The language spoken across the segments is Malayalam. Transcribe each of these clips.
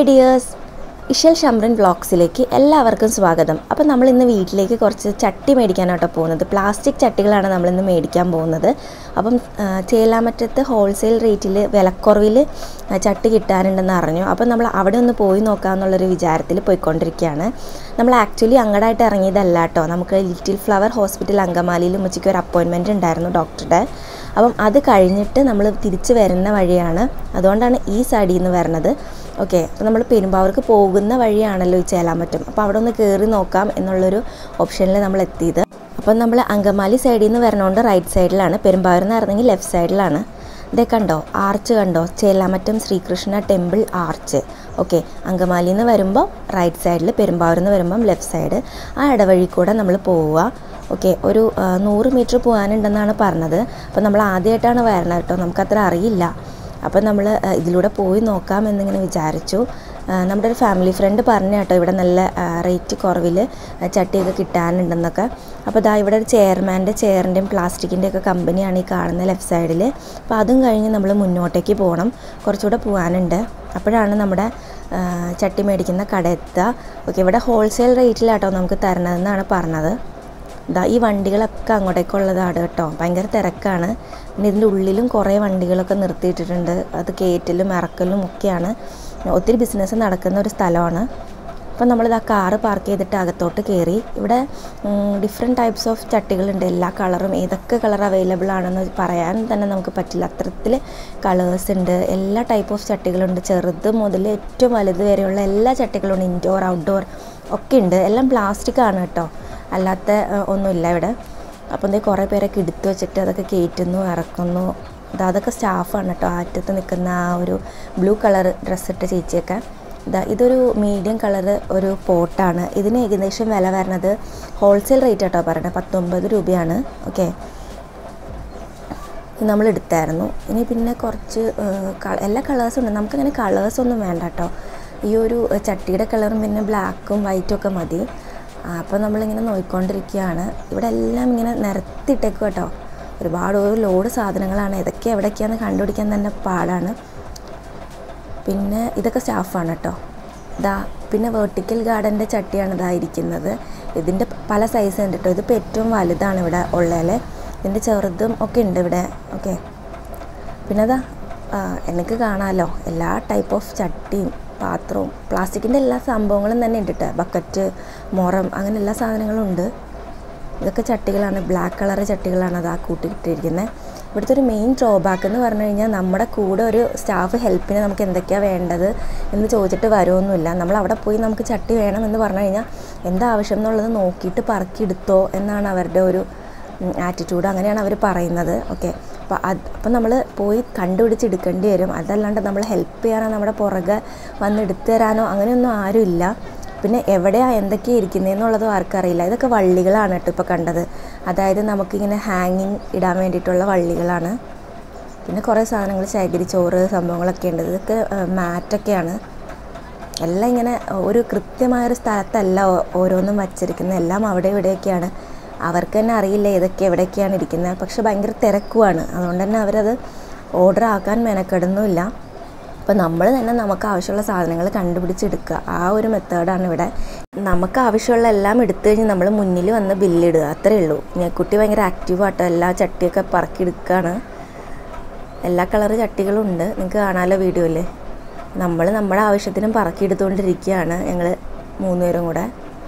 ഹായ് ഡിയേഴ്സ്, ഇഷൽ ഷംറിൻ വ്ളോഗ്സിലേക്ക് എല്ലാവർക്കും സ്വാഗതം. അപ്പോൾ നമ്മൾ ഇന്ന് വീട്ടിലേക്ക് കുറച്ച് ചട്ടി മേടിക്കാനാട്ടോ പോകുന്നത്. പ്ലാസ്റ്റിക് ചട്ടികളാണ് നമ്മളിന്ന് മേടിക്കാൻ പോകുന്നത്. അപ്പം ചേലാമറ്റത്ത് ഹോൾസെയിൽ റേറ്റിൽ വിലക്കുറവിൽ ചട്ടി കിട്ടാനുണ്ടെന്ന് അറിഞ്ഞു. അപ്പം നമ്മൾ അവിടെ ഒന്ന് പോയി നോക്കാമെന്നുള്ളൊരു വിചാരത്തിൽ പോയിക്കൊണ്ടിരിക്കുകയാണ്. നമ്മൾ ആക്ച്വലി അങ്ങടായിട്ട് ഇറങ്ങിയതല്ല കേട്ടോ. നമുക്ക് ലിറ്റിൽ ഫ്ലവർ ഹോസ്പിറ്റൽ അങ്കമാലിയിൽ ഉച്ചയ്ക്ക് ഒരു അപ്പോയിൻമെൻറ്റ് ഉണ്ടായിരുന്നു ഡോക്ടറുടെ. അപ്പം അത് കഴിഞ്ഞിട്ട് നമ്മൾ തിരിച്ച് വരുന്ന വഴിയാണ്. അതുകൊണ്ടാണ് ഈ സൈഡിൽ നിന്ന് വരുന്നത്. ഓക്കെ, അപ്പോൾ നമ്മൾ പെരുമ്പാവൂർക്ക് പോകുന്ന വഴിയാണല്ലോ ഈ ചേലാമറ്റം. അപ്പോൾ അവിടെ ഒന്ന് കയറി നോക്കാം എന്നുള്ളൊരു ഓപ്ഷനിൽ നമ്മൾ എത്തിയത്. അപ്പം നമ്മൾ അങ്കമാലി സൈഡിൽ നിന്ന് വരണോണ്ട് റൈറ്റ് സൈഡിലാണ്, പെരുമ്പാവൂരിൽ നിന്ന് ഇറങ്ങി ലെഫ്റ്റ് സൈഡിലാണ്. ഇതേ കണ്ടോ, ആർച്ച് കണ്ടോ, Chelamattam Sreekrishna temple arch. Okay, അങ്കമാലിയിൽ നിന്ന് വരുമ്പോൾ റൈറ്റ് സൈഡിൽ, പെരുമ്പാവൂരിൽ നിന്ന് വരുമ്പം ലെഫ്റ്റ് സൈഡ്. ആ ഇടവഴി കൂടെ നമ്മൾ പോവുക. ഓക്കെ, ഒരു 100 മീറ്റർ പോകാനുണ്ടെന്നാണ് പറഞ്ഞത്. അപ്പോൾ നമ്മൾ ആദ്യമായിട്ടാണ് വരണത് കേട്ടോ, നമുക്കത്ര അറിയില്ല. അപ്പം നമ്മൾ ഇതിലൂടെ പോയി നോക്കാം എന്നിങ്ങനെ വിചാരിച്ചു. നമ്മുടെ ഒരു ഫാമിലി ഫ്രണ്ട് പറഞ്ഞു കേട്ടോ, ഇവിടെ നല്ല റേറ്റ് കുറവിൽ ചട്ടിയൊക്കെ കിട്ടാനുണ്ടെന്നൊക്കെ. അപ്പോൾ ഇതാ ഇവിടെ ഒരു ചെയറിൻ്റെയും പ്ലാസ്റ്റിക്കിൻ്റെയൊക്കെ കമ്പനിയാണ് ഈ കാണുന്ന ലെഫ്റ്റ് സൈഡിൽ. അപ്പോൾ അതും കഴിഞ്ഞ് നമ്മൾ മുന്നോട്ടേക്ക് പോകണം, കുറച്ചുകൂടെ പോകാനുണ്ട്. അപ്പോഴാണ് നമ്മുടെ ചട്ടി മേടിക്കുന്ന കട എത്തുക. ഓക്കെ, ഇവിടെ ഹോൾസെയിൽ റേറ്റിലാട്ടോ നമുക്ക് തരണതെന്നാണ് പറഞ്ഞത്. ഇതാ ഈ വണ്ടികളൊക്കെ അങ്ങോട്ടേക്കുള്ളതാണ് കേട്ടോ, ഭയങ്കര തിരക്കാണ്. പിന്നെ ഇതിൻ്റെ ഉള്ളിലും കുറേ വണ്ടികളൊക്കെ നിർത്തിയിട്ടിട്ടുണ്ട്. അത് കയറ്റലും ഇറക്കലും ഒക്കെയാണ്. ഒത്തിരി ബിസിനസ് നടക്കുന്ന ഒരു സ്ഥലമാണ്. അപ്പം നമ്മളിത് ആ കാറ് പാർക്ക് ചെയ്തിട്ട് അകത്തോട്ട് കയറി. ഇവിടെ ഡിഫറെൻറ്റ് ടൈപ്സ് ഓഫ് ചട്ടികളുണ്ട്, എല്ലാ കളറും. ഏതൊക്കെ കളർ അവൈലബിൾ ആണെന്ന് പറയാൻ തന്നെ നമുക്ക് പറ്റില്ല, അത്തരത്തിൽ കളേഴ്സ് ഉണ്ട്. എല്ലാ ടൈപ്പ് ഓഫ് ചട്ടികളുണ്ട്, ചെറുത് മുതൽ ഏറ്റവും വലുത് വരെയുള്ള എല്ലാ ചട്ടികളുണ്ട്. ഇൻഡോർ ഔട്ട്ഡോർ ഒക്കെ ഉണ്ട്. എല്ലാം പ്ലാസ്റ്റിക് ആണ് കേട്ടോ, അല്ലാത്ത ഒന്നുമില്ല ഇവിടെ. അപ്പം എന്തേ കുറേ പേരൊക്കെ എടുത്തു വെച്ചിട്ട് അതൊക്കെ കയറ്റുന്നു ഇറക്കുന്നു. അതൊക്കെ സ്റ്റാഫാണ് കേട്ടോ, അറ്റത്ത് നിൽക്കുന്ന ആ ഒരു ബ്ലൂ കളർ ഡ്രസ്സിട്ട ചേച്ചിയൊക്കെ. ഇതൊരു മീഡിയം കളർ ഒരു പോട്ടാണ്. ഇതിന് ഏകദേശം വില വരുന്നത് ഹോൾസെയിൽ റേറ്റ് കേട്ടോ പറയുന്നത്, 19 രൂപയാണ്. ഓക്കെ, നമ്മൾ എടുത്തായിരുന്നു. ഇനി പിന്നെ കുറച്ച് എല്ലാ കളേഴ്സും ഉണ്ട്. നമുക്കങ്ങനെ കളേഴ്സൊന്നും വേണ്ട കേട്ടോ. ഈ ഒരു ചട്ടിയുടെ കളറും പിന്നെ ബ്ലാക്കും വൈറ്റും ഒക്കെ മതി. അപ്പോൾ നമ്മളിങ്ങനെ നോക്കിക്കൊണ്ടിരിക്കുകയാണ്. ഇവിടെ എല്ലാം ഇങ്ങനെ നിരത്തിയിട്ടേക്കും കേട്ടോ. ഒരുപാട് ഒരു ലോഡ് സാധനങ്ങളാണ്. ഇതൊക്കെ എവിടേക്കാന്ന് കണ്ടുപിടിക്കാൻ തന്നെ പാടാണ്. പിന്നെ ഇതൊക്കെ സ്റ്റാഫാണ് കേട്ടോ. പിന്നെ വെർട്ടിക്കൽ ഗാർഡൻ്റെ ചട്ടിയാണ് ഇതായിരിക്കുന്നത്. ഇതിൻ്റെ പല സൈസ് ഉണ്ട് കേട്ടോ. ഇതിപ്പോൾ ഏറ്റവും വലുതാണ് ഇവിടെ ഉള്ളതിൽ. ഇതിൻ്റെ ചെറുതും ഒക്കെ ഉണ്ട് ഇവിടെ. ഓക്കെ, പിന്നെ എനിക്ക് കാണാമല്ലോ എല്ലാ ടൈപ്പ് ഓഫ് ചട്ടിയും പാത്രവും പ്ലാസ്റ്റിക്കിൻ്റെ എല്ലാ സംഭവങ്ങളും തന്നെ ഉണ്ട് കേട്ടോ. ബക്കറ്റ്, മുറം, അങ്ങനെ എല്ലാ സാധനങ്ങളും ഉണ്ട്. ഇതൊക്കെ ചട്ടികളാണ്, ബ്ലാക്ക് കളർ ചട്ടികളാണ് അതാ കൂട്ടിയിട്ടിരിക്കുന്നത്. ഇവിടുത്തെ ഒരു മെയിൻ ഡ്രോബാക്ക് എന്ന് പറഞ്ഞു കഴിഞ്ഞാൽ നമ്മുടെ കൂടെ ഒരു സ്റ്റാഫ് ഹെൽപ്പിന് നമുക്ക് എന്തൊക്കെയാണ് വേണ്ടത് എന്ന് ചോദിച്ചിട്ട് വരുമൊന്നുമില്ല. നമ്മൾ അവിടെ പോയി നമുക്ക് ചട്ടി വേണം എന്ന് പറഞ്ഞു കഴിഞ്ഞാൽ എന്താ ആവശ്യം എന്നുള്ളത് നോക്കിയിട്ട് പറക്കിയെടുത്തോ എന്നാണ് അവരുടെ ഒരു ആറ്റിറ്റ്യൂഡ്. അങ്ങനെയാണ് അവർ പറയുന്നത്. ഓക്കെ, അപ്പം നമ്മൾ പോയി കണ്ടുപിടിച്ചെടുക്കേണ്ടി വരും. അതല്ലാണ്ട് നമ്മൾ ഹെൽപ്പ് ചെയ്യാനോ നമ്മുടെ പുറകെ വന്ന് എടുത്തു തരാനോ അങ്ങനെയൊന്നും ആരുമില്ല. പിന്നെ എവിടെയാണ് എന്തൊക്കെയാണ് ഇരിക്കുന്നതെന്നുള്ളതും ആർക്കറിയില്ല. ഇതൊക്കെ വള്ളികളാണ് കേട്ടോ ഇപ്പോൾ കണ്ടത്. അതായത് നമുക്കിങ്ങനെ ഹാങ്ങിങ് ഇടാൻ വേണ്ടിയിട്ടുള്ള വള്ളികളാണ്. പിന്നെ കുറേ സാധനങ്ങൾ, ചകിരിച്ചോറ് സംഭവങ്ങളൊക്കെ ഉണ്ട്. ഇതൊക്കെ മാറ്റൊക്കെയാണ്. എല്ലാം ഇങ്ങനെ ഒരു കൃത്യമായൊരു സ്ഥലത്തല്ല ഓരോന്നും വച്ചിരിക്കുന്നത്. എല്ലാം അവിടെ ഇവിടെയൊക്കെയാണ്. അവർക്ക് തന്നെ അറിയില്ല ഏതൊക്കെ എവിടെയൊക്കെയാണ് ഇരിക്കുന്നത്. പക്ഷെ ഭയങ്കര തിരക്കുമാണ്. അതുകൊണ്ട് തന്നെ അവരത് ഓർഡർ ആക്കാൻ മെനക്കെടുന്നുമില്ല. അപ്പോൾ നമ്മൾ തന്നെ നമുക്ക് ആവശ്യമുള്ള സാധനങ്ങൾ കണ്ടുപിടിച്ചെടുക്കുക, ആ ഒരു മെത്തേഡാണ് ഇവിടെ. നമുക്ക് ആവശ്യമുള്ള എല്ലാം എടുത്തു കഴിഞ്ഞ് നമ്മൾ മുന്നിൽ വന്ന് ബില്ലിടുക, അത്രയേ ഉള്ളൂ. കുട്ടി ഭയങ്കര ആക്റ്റീവാട്ടോ, എല്ലാ ചട്ടിയൊക്കെ പറക്കിയെടുക്കുകയാണ്. എല്ലാ കളറ് ചട്ടികളും ഉണ്ട്, നിങ്ങൾക്ക് കാണാമല്ലോ വീഡിയോയിൽ. നമ്മൾ നമ്മുടെ ആവശ്യത്തിനും പറക്കിയെടുത്തുകൊണ്ടിരിക്കുകയാണ് ഞങ്ങൾ 3 പേരും കൂടെ.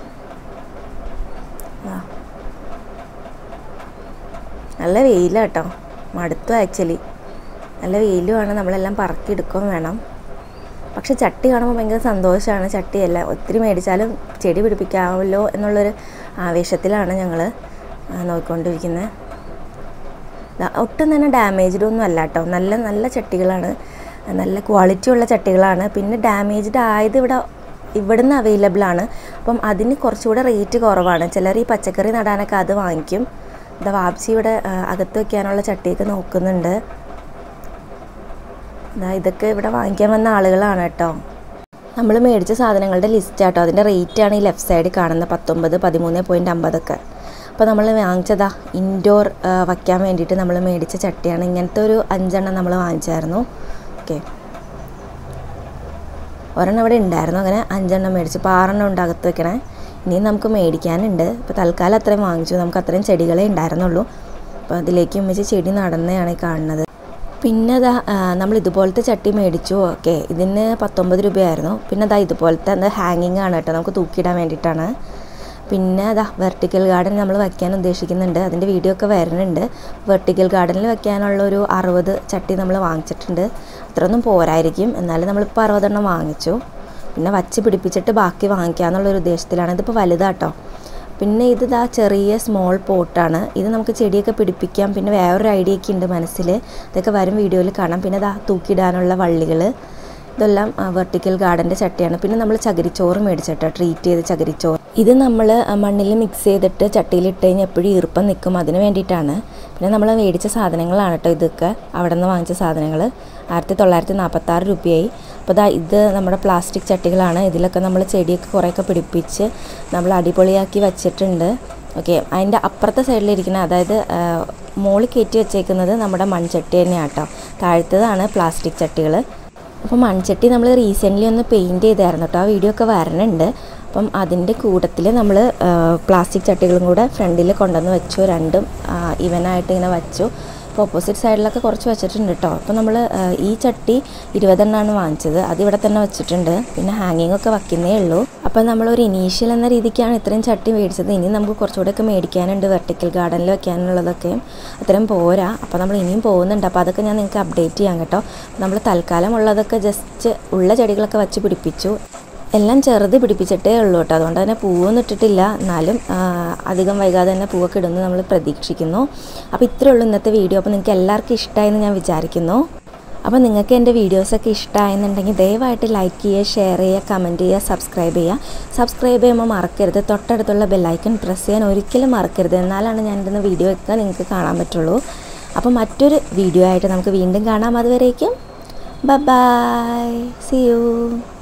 നല്ല വെയിലാണ് കേട്ടോ, മടുത്തു ആക്ച്വലി. നല്ല വെയിലുമാണ്, നമ്മളെല്ലാം പറക്കിയെടുക്കുകയും വേണം. പക്ഷെ ചട്ടി കാണുമ്പോൾ ഭയങ്കര സന്തോഷമാണ്. ചട്ടിയെല്ലാം ഒത്തിരി മേടിച്ചാലും ചെടി പിടിപ്പിക്കാമല്ലോ എന്നുള്ളൊരു ആവേശത്തിലാണ് ഞങ്ങൾ നോക്കിക്കൊണ്ടിരിക്കുന്നത്. ഒട്ടും തന്നെ ഡാമേജ്ഡ് ഒന്നും അല്ല കേട്ടോ, നല്ല നല്ല ചട്ടികളാണ്, നല്ല ക്വാളിറ്റി ഉള്ള ചട്ടികളാണ്. പിന്നെ ഡാമേജ്ഡ് ആയത് ഇവിടുന്ന് അവൈലബിൾ ആണ്. അപ്പം അതിന് കുറച്ചുകൂടെ റേറ്റ് കുറവാണ്. ചിലർ ഈ പച്ചക്കറി നടാനൊക്കെ അത് വാങ്ങിക്കും. വാപ്സി ഇവിടെ അകത്ത് വയ്ക്കാനുള്ള ചട്ടിയൊക്കെ നോക്കുന്നുണ്ട്. ഇതൊക്കെ ഇവിടെ വാങ്ങിക്കാൻ വന്ന ആളുകളാണ് കേട്ടോ. നമ്മൾ മേടിച്ച സാധനങ്ങളുടെ ലിസ്റ്റ് ആട്ടോ, അതിൻ്റെ റേറ്റാണ് ഈ ലെഫ്റ്റ് സൈഡിൽ കാണുന്ന 19, 13.50 ഒക്കെ. അപ്പോൾ നമ്മൾ വാങ്ങിച്ചതാ ഇൻഡോർ വയ്ക്കാൻ വേണ്ടിയിട്ട് നമ്മൾ മേടിച്ച ചട്ടിയാണ്. ഇങ്ങനത്തെ ഒരു 5 എണ്ണം നമ്മൾ വാങ്ങിച്ചായിരുന്നു. ഓക്കെ, ഒരെണ്ണം ഇവിടെ ഉണ്ടായിരുന്നു, അങ്ങനെ 5 എണ്ണം മേടിച്ചു. ഇപ്പോൾ 6 എണ്ണം ഉണ്ട് അകത്ത് വെക്കണേ. ഇനിയും നമുക്ക് മേടിക്കാനുണ്ട്. ഇപ്പോൾ തൽക്കാലം അത്രയും വാങ്ങിച്ചു, നമുക്ക് അത്രയും ചെടികളേ ഉണ്ടായിരുന്നുള്ളൂ. അപ്പോൾ അതിലേക്ക് ഉമ്മച്ചി ചെടി നടന്നതാണ് ഈ കാണുന്നത്. പിന്നെ അതാ നമ്മൾ ഇതുപോലത്തെ ചട്ടി മേടിച്ചു. ഓക്കെ, ഇതിന് 19 രൂപയായിരുന്നു. പിന്നെ അതാ ഇതുപോലത്തെ ഹാങ്ങിങ് ആണ് കേട്ടോ, നമുക്ക് തൂക്കിയിടാൻ വേണ്ടിയിട്ടാണ്. പിന്നെ അതാ വെർട്ടിക്കൽ ഗാർഡൻ നമ്മൾ വയ്ക്കാൻ ഉദ്ദേശിക്കുന്നുണ്ട്, അതിൻ്റെ വീഡിയോ ഒക്കെ വരുന്നുണ്ട്. വെർട്ടിക്കൽ ഗാർഡനിൽ വയ്ക്കാനുള്ളൊരു 60 ചട്ടി നമ്മൾ വാങ്ങിച്ചിട്ടുണ്ട്. അത്രയൊന്നും പോരായിരിക്കും, എന്നാലും നമ്മളിപ്പോൾ 60 എണ്ണം വാങ്ങിച്ചു. പിന്നെ വച്ച് പിടിപ്പിച്ചിട്ട് ബാക്കി വാങ്ങിക്കാമെന്നുള്ളൊരു ഉദ്ദേശത്തിലാണ്. ഇതിപ്പോൾ വലുതാട്ടോ. പിന്നെ ഇതാ ചെറിയ സ്മോൾ പോട്ടാണ്. ഇത് നമുക്ക് ചെടിയൊക്കെ പിടിപ്പിക്കാം. പിന്നെ വേറൊരു ഐഡിയ ഒക്കെ ഉണ്ട് മനസ്സിൽ, ഇതൊക്കെ വരും വീഡിയോയിൽ കാണാം. പിന്നെ ഇതാ തൂക്കിയിടാനുള്ള വള്ളികൾ, ഇതെല്ലാം വെർട്ടിക്കൽ ഗാർഡൻ്റെ ചട്ടിയാണ്. പിന്നെ നമ്മൾ ചകിരിച്ചോറ് മേടിച്ചിട്ടോ, ട്രീറ്റ് ചെയ്ത് ചകിരിച്ചോറ്. ഇത് നമ്മൾ മണ്ണിൽ മിക്സ് ചെയ്തിട്ട് ചട്ടിയിലിട്ട് കഴിഞ്ഞാൽ എപ്പോഴും ഈർപ്പം നിൽക്കും, അതിന് വേണ്ടിയിട്ടാണ്. പിന്നെ നമ്മൾ മേടിച്ച സാധനങ്ങളാണ് കേട്ടോ ഇതൊക്കെ, അവിടെ നിന്ന് വാങ്ങിച്ച സാധനങ്ങൾ. 1946 രൂപയായി. അപ്പോൾ ഇത് നമ്മുടെ പ്ലാസ്റ്റിക് ചട്ടികളാണ്. ഇതിലൊക്കെ നമ്മൾ ചെടിയൊക്കെ കുറേയൊക്കെ പിടിപ്പിച്ച് നമ്മൾ അടിപൊളിയാക്കി വച്ചിട്ടുണ്ട്. ഓക്കെ, അതിൻ്റെ അപ്പുറത്തെ സൈഡിലിരിക്കുന്ന, അതായത് മോളിൽ കയറ്റി വെച്ചേക്കുന്നത് നമ്മുടെ മൺചട്ടി തന്നെയാണ് കേട്ടോ. താഴത്തതാണ് പ്ലാസ്റ്റിക് ചട്ടികൾ. അപ്പോൾ മൺചട്ടി നമ്മൾ റീസെൻ്റ്ലി ഒന്ന് പെയിൻറ്റ് ചെയ്തായിരുന്നു കേട്ടോ, ആ വീഡിയോ ഒക്കെ വരണുണ്ട്. അപ്പം അതിൻ്റെ കൂട്ടത്തിൽ നമ്മൾ പ്ലാസ്റ്റിക് ചട്ടികളും കൂടെ ഫ്രണ്ടിൽ കൊണ്ടുവന്ന് വെച്ചു. രണ്ടും ഇവനായിട്ട് ഇങ്ങനെ വെച്ചു. അപ്പോൾ ഓപ്പോസിറ്റ് സൈഡിലൊക്കെ കുറച്ച് വെച്ചിട്ടുണ്ട് കേട്ടോ. അപ്പോൾ നമ്മൾ ഈ ചട്ടി 20 എണ്ണമാണ് വാങ്ങിച്ചത്, അതിവിടെ തന്നെ വെച്ചിട്ടുണ്ട്. പിന്നെ ഹാങ്ങിങ് ഒക്കെ വയ്ക്കുന്നേ ഉള്ളൂ. അപ്പോൾ നമ്മളൊരു ഇനീഷ്യൽ എന്ന രീതിക്കാണ് ഇത്രയും ചട്ടി മേടിച്ചത്. ഇനി നമുക്ക് കുറച്ചുകൂടെയൊക്കെ മേടിക്കാനുണ്ട്, വെർട്ടിക്കൽ ഗാർഡനിൽ വെക്കാനുള്ളതൊക്കെ അത്രയും പോരാ. അപ്പോൾ നമ്മൾ ഇനിയും പോകുന്നുണ്ട്. അപ്പോൾ അതൊക്കെ ഞാൻ നിങ്ങൾക്ക് അപ്ഡേറ്റ് ചെയ്യാം കേട്ടോ. നമ്മൾ തൽക്കാലം ഉള്ളതൊക്കെ ജസ്റ്റ് ഉള്ള ചെടികളൊക്കെ വെച്ച് പിടിപ്പിച്ചു. എല്ലാം ചെറുത് പിടിപ്പിച്ചിട്ടേ ഉള്ളൂ കേട്ടോ, അതുകൊണ്ട് തന്നെ പൂവൊന്നും ഇട്ടിട്ടില്ല. എന്നാലും അധികം വൈകാതെ തന്നെ പൂവൊക്കെ ഇടുന്നു നമ്മൾ പ്രതീക്ഷിക്കുന്നു. അപ്പോൾ ഇത്രയേ ഉള്ളൂ ഇന്നത്തെ വീഡിയോ. അപ്പോൾ നിങ്ങൾക്ക് എല്ലാവർക്കും ഇഷ്ടമായെന്ന് ഞാൻ വിചാരിക്കുന്നു. അപ്പോൾ നിങ്ങൾക്ക് എൻ്റെ വീഡിയോസൊക്കെ ഇഷ്ടമായെന്നുണ്ടെങ്കിൽ ദയവായിട്ട് ലൈക്ക് ചെയ്യുക, ഷെയർ ചെയ്യുക, കമൻറ്റ് ചെയ്യുക, സബ്സ്ക്രൈബ് ചെയ്യുക. സബ്സ്ക്രൈബ് ചെയ്യുമ്പോൾ മറക്കരുത്, തൊട്ടടുത്തുള്ള ബെല്ലൈക്കൺ പ്രസ് ചെയ്യാൻ ഒരിക്കലും മറക്കരുത്. എന്നാലാണ് ഞാൻ ഇടുന്ന വീഡിയോ ഒക്കെ നിങ്ങൾക്ക് കാണാൻ പറ്റുള്ളൂ. അപ്പോൾ മറ്റൊരു വീഡിയോ ആയിട്ട് നമുക്ക് വീണ്ടും കാണാം. അതുവരേക്കും ബൈ, സീ യു.